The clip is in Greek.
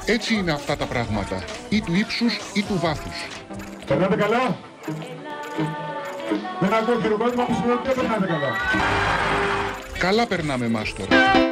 Έτσι είναι αυτά τα πράγματα, ή του ύψους ή του βάθους. Περνάτε καλά? Δεν ακούω χειροκρότημα που σημαίνει ότι δεν περνάτε καλά. Καλά περνάμε, μάστορα.